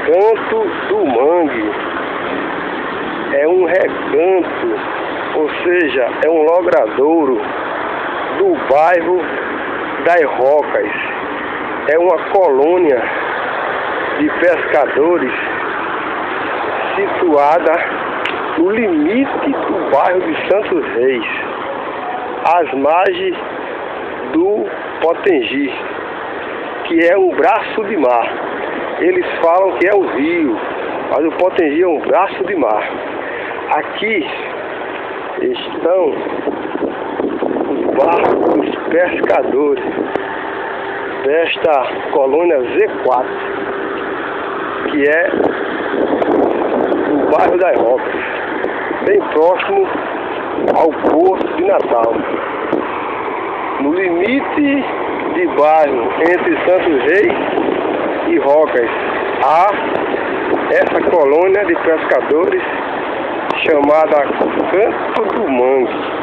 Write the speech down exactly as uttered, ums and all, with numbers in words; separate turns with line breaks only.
Canto do Mangue. É um recanto, ou seja, é um logradouro do bairro das Rocas. É uma colônia de pescadores situada no limite do bairro de Santos Reis, às margens do Potengi, que é um braço de mar. Eles falam que é um rio, mas o Potengi é um braço de mar. Aqui estão os barcos dos pescadores desta colônia Z quatro, que é o bairro das Rocas, bem próximo ao Porto de Natal. No limite de bairro entre Santos Reis e Rocas, há essa colônia de pescadores chamada Canto do Mangue.